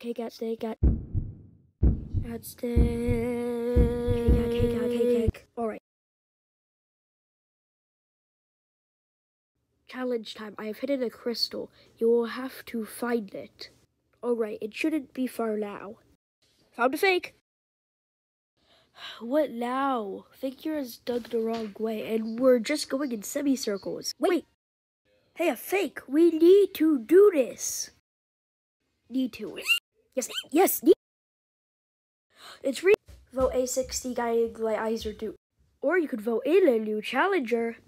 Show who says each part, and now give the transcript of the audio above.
Speaker 1: Alright. Challenge time. I have hidden a crystal. You will have to find it. Alright, it shouldn't be far now. Found a fake! What now? Figure is dug the wrong way, and we're just going in semicircles. Wait! Hey, a fake! We need to do this! Need to. Yes, need. It's Vote A60 guiding light eyes or do. Or you could vote in a new challenger.